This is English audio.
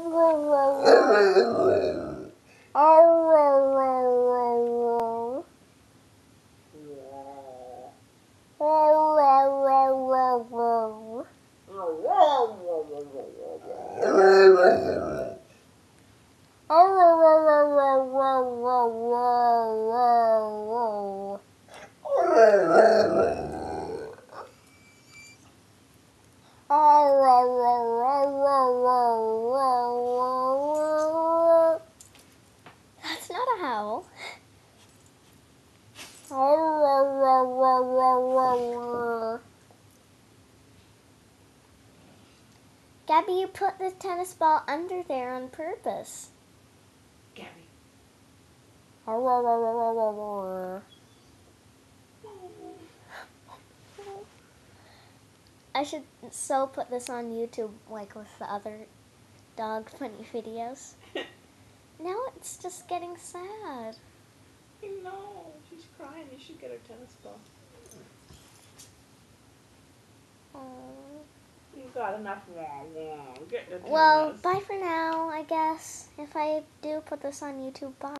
That's not a howl. Gabby, you put the tennis ball under there on purpose. Gabby. I should so put this on YouTube like with the other dog funny videos. Now it's just getting sad. I know. She's crying. You should get her tennis ball. You've got enough. Get the tennis. Well, bye for now, I guess. If I do put this on YouTube, bye.